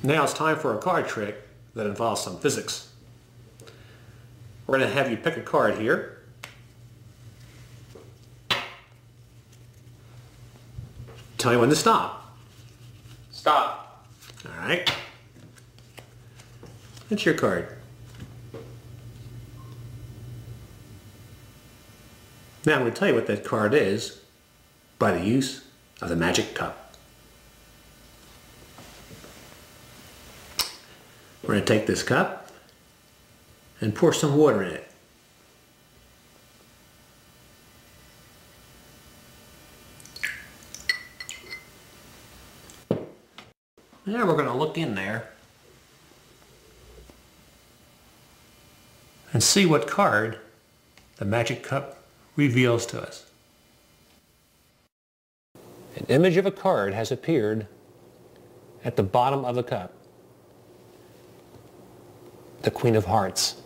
Now it's time for a card trick that involves some physics. We're going to have you pick a card here. Tell me when to stop. Stop. All right. That's your card. Now I'm going to tell you what that card is by the use of the magic cup. We're going to take this cup and pour some water in it. Now we're going to look in there and see what card the magic cup reveals to us. An image of a card has appeared at the bottom of the cup. The Queen of Hearts.